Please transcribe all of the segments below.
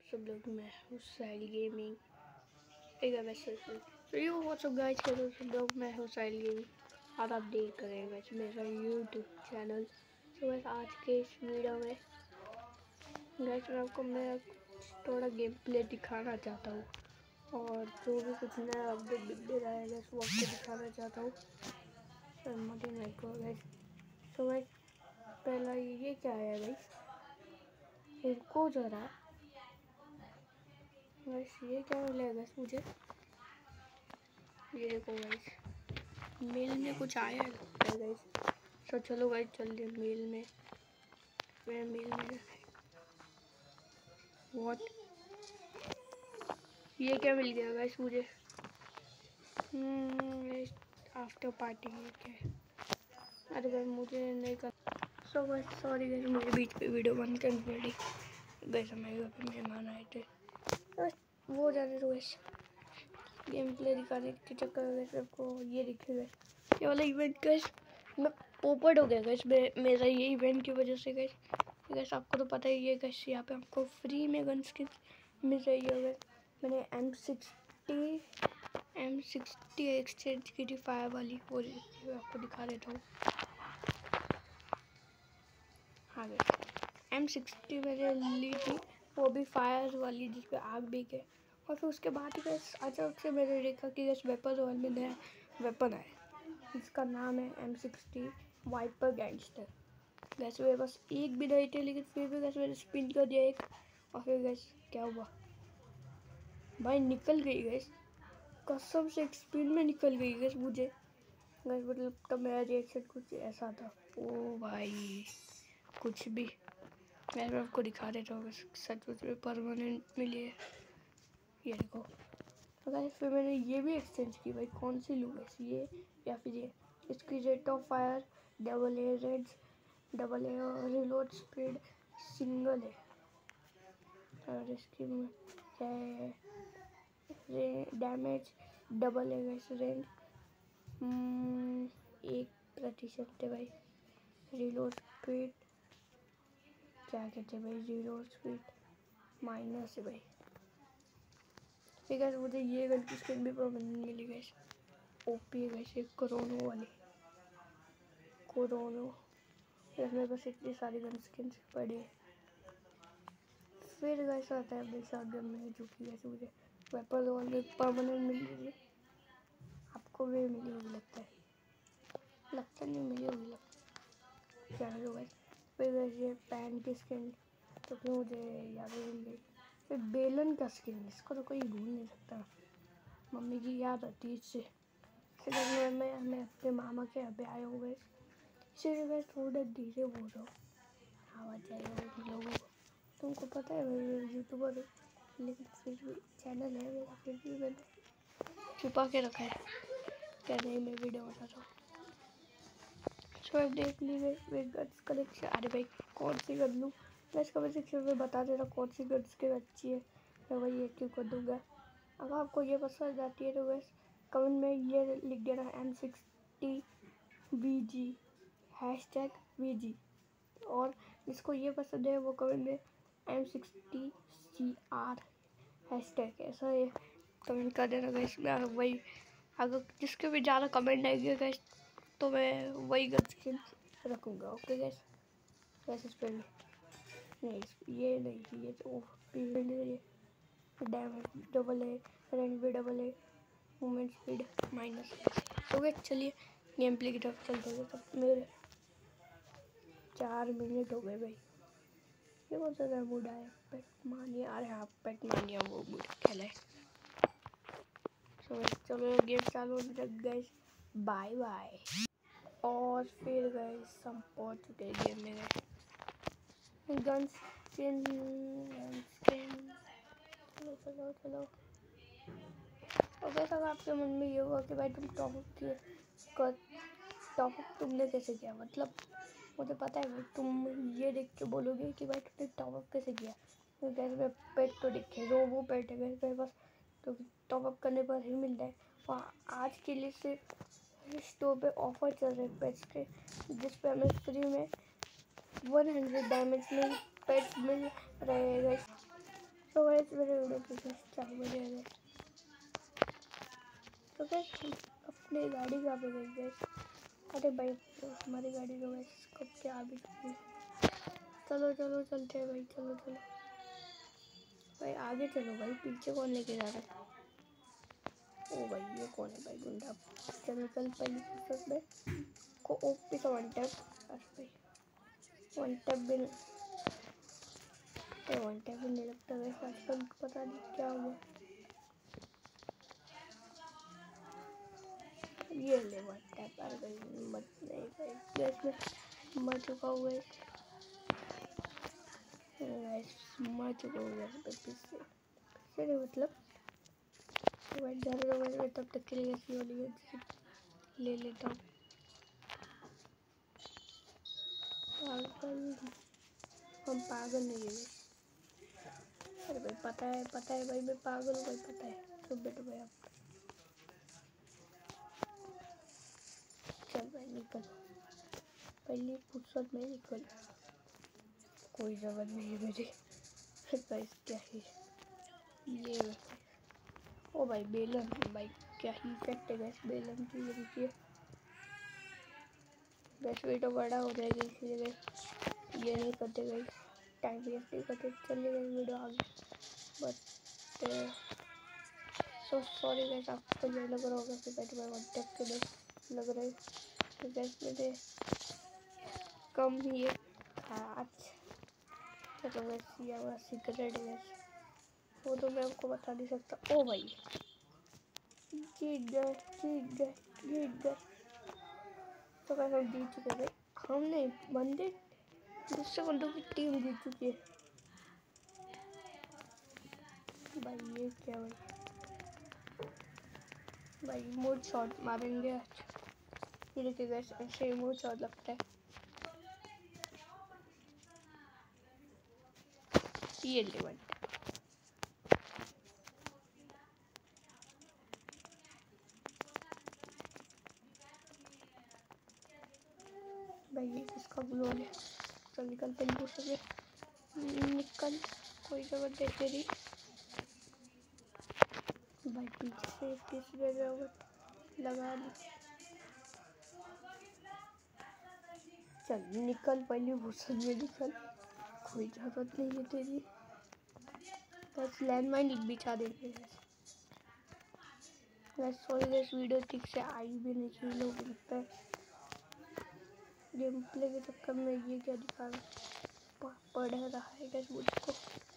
सब लोग, मैं हूँ साहिल गेमिंग। तो यो व्हाट्सअप गाइस, कैसे हो सब लोग? मैं हूँ साहिल गेमिंग और आप देख रहे हैं वैसे मेरा यूट्यूब चैनल। तो वैसे आज के इस वीडियो में गाइस मैं थोड़ा गेम प्ले दिखाना चाहता हूँ और जो भी कुछ नया अपडेट दिख दे रहा है गैस वो आपको दिखाना चाहता हूँ। तो गाइस पहला ये क्या है गाइस, इनको जरा गाइस ये क्या मिलेगा गाइस मुझे? ये देखो गाइस, मेल में कुछ आया है गाइस। तो चलो गाइस चलते मेल में। मेल में व्हाट, ये क्या मिल गया गाइस मुझे? आफ्टर पार्टी है। अरे भाई मुझे नहीं कर। सो गाइस सॉरी गाइस, मुझे बीच पे वीडियो बंद करनी पड़ी गाइस। हमारे घर पे मेहमान आए थे बस वो जाने दो गाइस। गेम प्ले दिखाने के चक्कर में सबको ये दिखेगा ये वाला इवेंट गाइस। मैं पोपट हो गया गाइस मेरा ये इवेंट की वजह से गाइस। आपको तो पता ही है गाइस, यहाँ पे आपको फ्री में गन स्किन मिल रही है गाइस। मैंने M60 एक्सचेंज की थी फायर वाली, वो आपको दिखा देता हूँ। हाँ गाइस M60 मैंने ली थी, वो भी फायर वाली जिसपे आग भी है। और फिर उसके बाद ही गैस अचानक से मैंने देखा कि गैस वेपन वर्ल्ड में नया वेपन आया जिसका नाम है M60 वाइपर गैंगस्टर। गैस मेरे पास एक भी नहीं थे, लेकिन फिर भी गैस मैंने स्पिन कर दिया एक। और फिर गैस क्या हुआ भाई, निकल गई गैस, कसम से एक स्पिन में निकल गई गैस मुझे गैस। मतलब तब मेरा रिएक्शन कुछ ऐसा था, ओ भाई कुछ भी। मैं आपको दिखा देता हूँ सच में परमानेंट मिली है, ये देखो। तो गाइस फिर मैंने ये भी एक्सचेंज की भाई, कौन सी लूँ वैसे, ये या फिर ये। इसकी रेट ऑफ फायर डबल है, रेड्स डबल है और रिलोड स्पीड सिंगल है। और इसकी क्या है, डैमेज डबल है वैसे, रेंज 1% है भाई। रिलोड स्पीड क्या कहते हैं भाई, रिलोड स्पीड माइनस है भाई। ठीक है मुझे ये गन की स्किन भी परमानेंट मिली गई, ओपी है गई, कोरोनो वाली कोरोनो। मेरे पास इतनी सारी गन स्किन पड़ी है। फिर गैस आता है अपने शॉटगन में, जो कि वैसे मुझे वेपन वाले परमानेंट मिल रही है। आपको भी मिली होगी लगता नहीं मिली होगी क्या है गैस। फिर गैस ये पैन की स्किन तो फिर मुझे याद ही मिल गई। फिर बेलन का स्किन, इसको तो कोई भूल नहीं सकता, मम्मी की याद आती है इससे। फिर मैं अपने मामा के यहाँ पे आया हूँ गैस, इसीलिए गैस थोड़ा धीरे बोल रहा हूँ, आवाज़ आएगा लोगों को। तुमको पता है मैं यूट्यूबर हूँ, लेकिन फिर भी चैनल है मेरा, फिर भी मैंने छुपा के रखा है, क्या नहीं मैं वीडियो बनाता हूँ। सो देख लीजिए गन्स कलेक्शन। अरे भाई कौन सी गन लूँ, मैं इसका कमेंट सेक्शन में बता देना कौन सी गन्स की अच्छी है, मैं वही एक क्यों कर दूँगा। अगर आपको ये पसंद आती है तो बस कमेंट में ये लिख देना M60 VG #VG। और जिसको ये पसंद है वो कमेंट में M60 CR # ऐसा ये कमेंट कर देना गाइस। मैं वही, अगर जिसके भी ज़्यादा कमेंट आएंगे गाइस तो मैं वही गन स्किन रखूँगा। ओके गाइस, वैसे इस पर नहीं, ये नहीं, ये तो डैमेज डबल है, रेंज भी डबल है, मूवमेंट स्पीड माइनस। तो गाइस चलिए गेम प्ले की तरफ चलते हैं। तब मेरे 4 मिनट हो गए भाई। ये कौन सा मूड आया, पेट मानिया? अरे हाँ पेट मानिया वो मूड खेला है। चलो गेम चालू होने तक गाइस बाय बाय। और फिर गाइस हम पहुंच चुके हैं गेम में गए। गन स्किन चलो चलो। और गाइस अगर आपके मन में ये होगा कि भाई तुम टॉपअप तुमने कैसे किया, मतलब मुझे पता है भाई तुम ये देख के बोलोगे कि भाई तुमने टॉपअप कैसे किया। तो गैस में पेट तो दिखे, रोबो पेट है गैस मेरे पास, तो टॉपअप करने पर ही मिलता है। और आज के लिए सिर्फ स्टोर पे ऑफर चल रहे पेट्स के, जिस पे हमें फ्री में 100 डैमेज में पेट्स मिल रहे हैं। तो गाइस मेरे वीडियो की 4 बजे है। तो गाइस हम अपनी गाड़ी कहाँ पे गई गाइस? अरे भाई तो हमारी गाड़ी तो गाइस कब क्या आ भी चुकी है। चलो चलो चलते हैं भाई, चलो चलो भाई आगे चलो भाई, पीछे कौन लेके जा रहा है? ओ भाई ये कौन है भाई? गुंडा। चलो चल पहली फुर्सत में को ओपी का वन टैप। अरे भाई वन टैप भी नहीं, वन टैप भी नहीं लगता है आजकल, पता नहीं क्या हुआ। ये ले वन टैप। अरे भाई मत नहीं भाई, गैस में मर चुका हुआ है गैस, मर चुका हुआ है फिर से मतलब वैट जा रहा है। तब तक के लिए ऐसी वाली ले लेता हूँ। पागल, हम पागल नहीं है। अरे भाई पता है भाई मैं पागल हूँ भाई, पता है। तो बैठो भाई आप, चल भाई निकल, पहली फुर्सत में निकल, कोई जगह नहीं है मेरी। भाई क्या है ये? ओ भाई बेलन, भाई क्या ही इफेक्ट है गैस बेलन की। ये देखिए गैस वीडियो बड़ा हो जाएगा इसलिए गैस ये नहीं करते गए, टाइम वेस्ट नहीं करते, चलिए गए वीडियो आगे। बट सो सॉरी गैस, आपको ये लग रहा होगा कि बैठ में वन टैप के लिए लग रहा है तो गैस मेरे कम ही है। अच्छा चलो गैस ये हमारा सीक्रेट है गैस, वो तो मैं आपको बता नहीं सकता। ओ भाई जीत गए जीत गए जीत गए। तो वैसे हम जीत चुके भाई, हम नहीं बंदे, दूसरे बंदों की टीम जीत चुकी है भाई। ये क्या भाई मूड शॉट मारेंगे आज। ये देखिए गैस ऐसे ही मूड शॉट लगता है। ये लेवल भाई ये किसका ग्लोल है? चल निकल पहले पूछ सके, निकल, कोई जगह दे तेरी भाई, पीछे से किस जगह लगा दी। चल निकल पहले भूषण में निकल, कोई जरूरत नहीं है तेरी, बस लैंड माइन बिछा देंगे। सॉरी गैस वीडियो ठीक से आई भी नहीं थी, लोग लगता है गेम प्ले के चक्कर में ये क्या दिखा पढ़ रहा है गैस मुझको।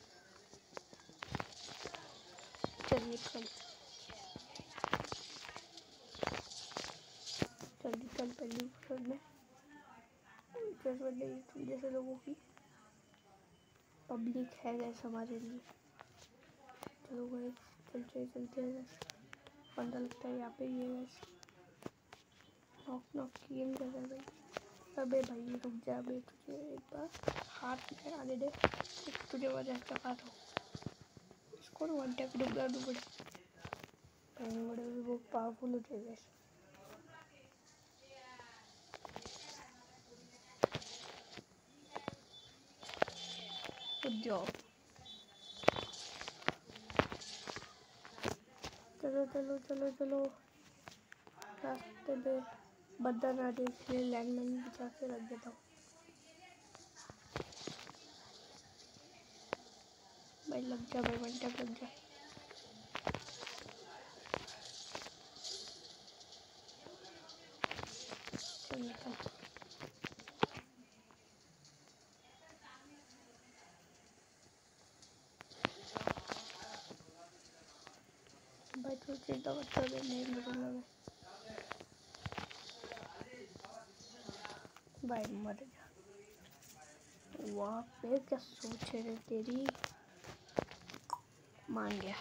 चल निकल, चल निकल पहले फुर्सत में, जैसे लोगों की पब्लिक है गैस हमारे लिए। चलो गैस चलते हैं गैस, बंदा लगता है यहाँ पे ये गैस नॉक नॉक गेम कर रहा है भाई। अबे भाई रुक जा बे, तुझे एक बार हाथ में आने दे, तुझे वजह चकाता हूँ इसको वन टैप डुबड़ा डुबड़ा बड़े वो पावरफुल हो जाएगा। Good job. चलो चलो चलो चलो, रास्ते पे बंदा ना देख ले, लैंडमाइन बिछा के रख देता हूँ भाई। लग जा भाई वन टैप लग जा। चल निकल भाई, तू चिंता मत कर, नहीं मरूंगा मैं भाई, मर जा। वहाँ पे क्या सोच है तेरी, मान गया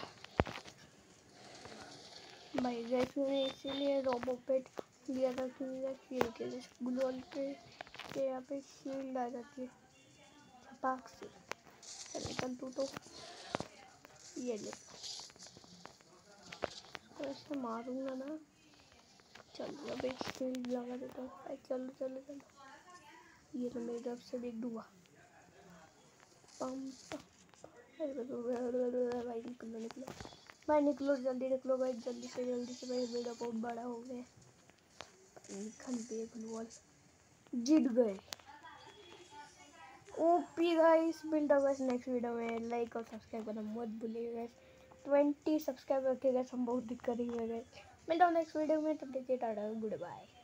भाई। गैस मैंने इसीलिए रोबोपेट लिया था कि ये के ग्लोल के यहाँ पे शील्ड आ जाती है छपाक से। चल निकल तू तो, ये ले तो ऐसे मारूंगा ना। चल अब एक शील्ड लगा देता हूँ भाई, चलो चलो चलो। ये तो मेरी तरफ से देख दूँगा, पम भाई निकलो निकलो भाई, निकलो जल्दी निकलो भाई, जल्दी से भाई, मेरा बहुत बड़ा हो गया। जीत गए। ओपी गाइस, मिलता गाइस नेक्स्ट वीडियो में। लाइक और सब्सक्राइब करना मत भूलिएगा गाइस। 20 सब्सक्राइब रखिए गाइस, हम बहुत दिक्कत ही है गाइस। मिलता हूँ नेक्स्ट वीडियो में, तब तक के टाटा गुड बाय।